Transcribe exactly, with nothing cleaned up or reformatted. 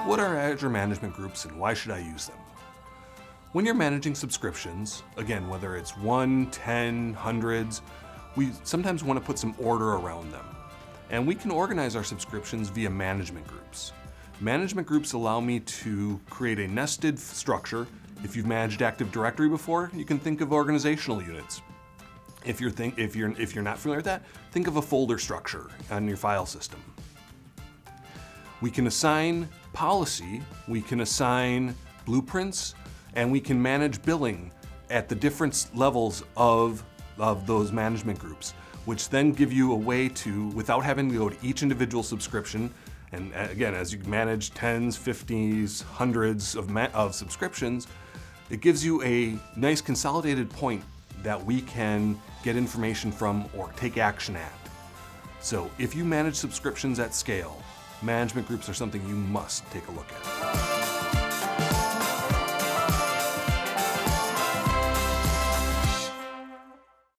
What are Azure management groups and why should I use them? When you're managing subscriptions, again, whether it's one, ten, hundreds, we sometimes want to put some order around them. And we can organize our subscriptions via management groups. Management groups allow me to create a nested structure. If you've managed Active Directory before, you can think of organizational units. If you're, think, if you're, if you're not familiar with that, think of a folder structure on your file system. We can assign policy, we can assign blueprints, and we can manage billing at the different levels of, of those management groups, which then give you a way to, without having to go to each individual subscription, and again, as you manage tens, fifties, hundreds of, of subscriptions, it gives you a nice consolidated point that we can get information from or take action at. So if you manage subscriptions at scale, management groups are something you must take a look at.